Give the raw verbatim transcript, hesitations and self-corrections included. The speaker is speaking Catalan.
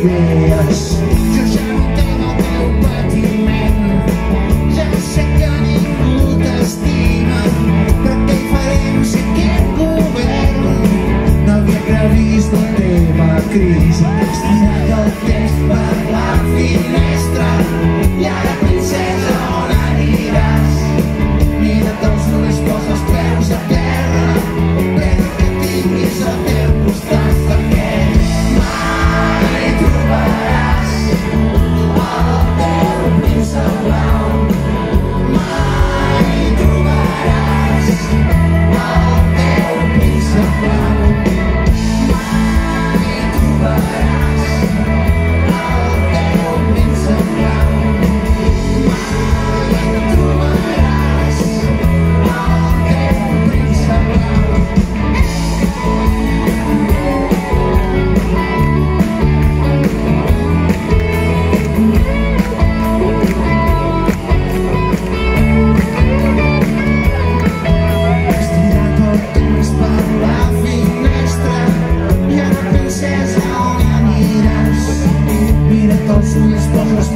idees. Jo ja no tengo el teu patiment, ja sé que ningú t'estima, però què hi farem si aquest govern no havia previst la teva crisi? Has tirat el temps per la finestra i ara, princesa, on aniràs? Mira't els ulls, posa els peus a terra, però que tinguis al teu costat, perquè mai trobaràs el teu príncep blau. Mai trobaràs el teu príncep blau. Mai trobaràs el teu príncep blau. Mai trobaràs el teu príncep blau. Has tirat el temps per la finestra i ara, princesa, on aniràs? Mira't els ulls, posa els